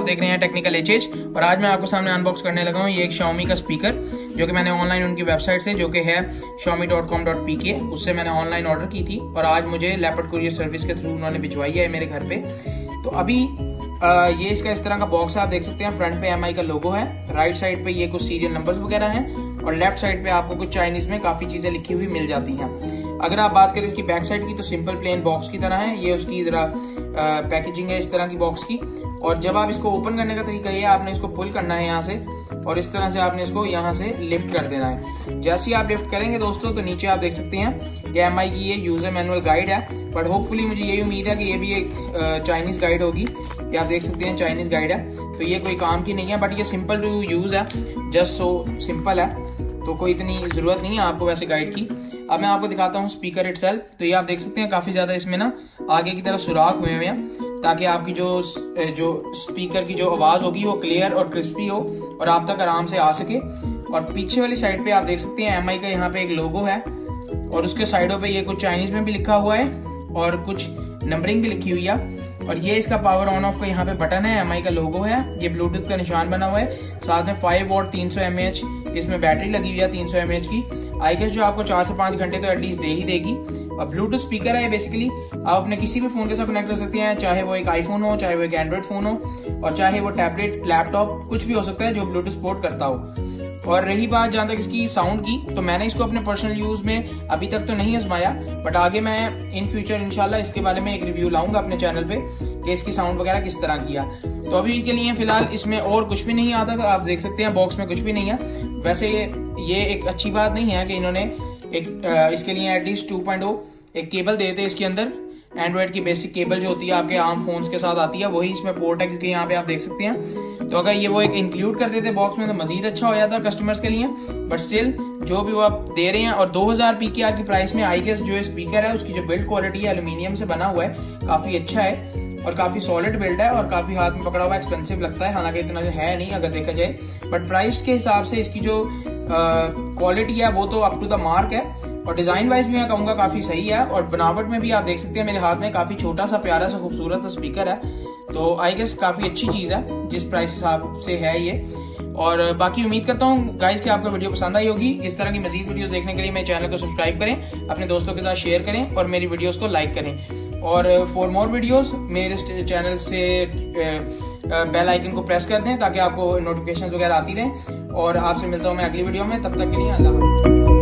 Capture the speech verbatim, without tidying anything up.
देख रहे हैं टेक्निकल एचएच और आज मैं आपको सामने अनबॉक्स करने लगा हूँ ये एक Xiaomi का स्पीकर जो कि मैंने ऑनलाइन उनकी वेबसाइट से जो कि है xiaomi dot com dot p k उससे मैंने ऑनलाइन ऑर्डर की थी और आज मुझे लेपर्ड कुरियर सर्विस के थ्रू उन्होंने भिजवाई है मेरे घर पे। तो अभी आ, ये इसका इस तरह का बॉक्स है, आप देख सकते हैं फ्रंट पे एम आई का लोगो है, राइट साइड पे ये कुछ सीरियल नंबर्स वगैरह हैं और लेफ्ट साइड पे आपको कुछ चाइनीज में काफी चीजें लिखी हुई मिल जाती हैं। अगर आप बात करें इसकी बैक साइड की तो सिंपल प्लेन बॉक्स की तरह है, ये उसकी जरा पैकेजिंग है इस तरह की बॉक्स की। और जब आप इसको ओपन करने का तरीका ये है, आपने इसको पुल करना है यहाँ से और इस तरह से आपने इसको यहाँ से लिफ्ट कर देना है। जैसे ही आप लिफ्ट करेंगे दोस्तों तो नीचे आप देख सकते हैं कि एम आई की ये यूजर मैनुअल गाइड है, बट होपफुली मुझे यही उम्मीद है कि ये भी एक चाइनीज गाइड होगी। ये आप देख सकते हैं चाइनीज गाइड है, तो ये कोई काम की नहीं है, बट ये सिंपल टू यूज है, जस्ट सो सिंपल है, तो कोई इतनी जरूरत नहीं है आपको वैसे गाइड की। अब मैं आपको दिखाता हूँ स्पीकर इटसेल्फ। तो ये आप देख सकते हैं काफी ज्यादा इसमें ना आगे की तरफ सुराख हुए हुए हैं ताकि आपकी जो जो स्पीकर की जो आवाज होगी वो क्लियर और क्रिस्पी हो और आप तक आराम से आ सके। और पीछे वाली साइड पे आप देख सकते हैं एम आई का यहाँ पे एक लोगो है और उसके साइडों पे ये कुछ चाइनीज में भी लिखा हुआ है और कुछ नंबरिंग भी लिखी हुई है। और ये इसका पावर ऑन ऑफ का यहाँ पे बटन है, एम आई का लोगो है, ये ब्लूटूथ का निशान बना हुआ है, साथ में फाइव वॉट तीन सौ एम एच इसमें बैटरी लगी हुई है तीन सौ एम एच की। आई गेस जो आपको चार से पांच घंटे तो एटलीस्ट दे ही देगी। और ब्लूटूथ स्पीकर है बेसिकली, आप अपने किसी भी फोन के साथ कनेक्ट कर सकते हैं, चाहे वो एक आईफोन हो, चाहे वो एक एंड्रॉइड फोन हो और चाहे वो टैबलेट लैपटॉप कुछ भी हो सकता है जो ब्लूटूथ सपोर्ट करता हो। और रही बात जहां तक इसकी साउंड की, तो मैंने इसको अपने पर्सनल यूज में अभी तक तो नहीं आजमाया, बट आगे मैं इन फ्यूचर इंशाल्लाह इसके बारे में एक रिव्यू लाऊंगा अपने चैनल पे कि इसकी साउंड वगैरह किस तरह किया। तो अभी के लिए फिलहाल इसमें और कुछ भी नहीं आता, आप देख सकते हैं बॉक्स में कुछ भी नहीं है। वैसे ये ये एक अच्छी बात नहीं है कि इन्होंने एक इसके लिए एटलीस्ट टू पॉइंट ओ एक केबल देते हैं इसके अंदर, एंड्रॉइड की बेसिक केबल जो होती है आपके आम फोन्स के साथ आती है वही इसमें पोर्ट है, क्योंकि यहाँ पे आप देख सकते हैं। तो अगर ये वो एक इंक्लूड कर देते बॉक्स में तो मजीद अच्छा हो जाता कस्टमर्स के लिए, बट स्टिल जो भी वो आप दे रहे हैं। और दो हजार पी के आर की प्राइस में आई गेस जो स्पीकर है उसकी जो बिल्ड क्वालिटी है एल्यूमिनियम से बना हुआ है, काफी अच्छा है और काफी सॉलिड बिल्ड है और काफी हाथ में पकड़ा हुआ एक्सपेंसिव लगता है, हालांकि इतना है नहीं अगर देखा जाए, बट प्राइस के हिसाब से इसकी जो क्वालिटी है वो तो अप टू द मार्क है। और डिजाइन वाइज भी मैं कहूंगा काफी सही है और बनावट में भी आप देख सकते हैं मेरे हाथ में काफी छोटा सा प्यारा सा खूबसूरत सा स्पीकर है, तो आई गेस काफी अच्छी चीज है जिस प्राइस हिसाब से है ये। और बाकी उम्मीद करता हूँ गाइस कि आपको वीडियो पसंद आई होगी। इस तरह की मजीद वीडियोस देखने के लिए मेरे चैनल को सब्सक्राइब करें, अपने दोस्तों के साथ शेयर करें और मेरी वीडियोस को लाइक करें। और फॉर मोर वीडियोस मेरे चैनल से बेल आइकन को प्रेस कर दें ताकि आपको नोटिफिकेशंस वगैरह आती रहें। और आपसे मिलता हूँ मैं अगली वीडियो में, तब तक के लिए अल्लाह हाफ़िज़।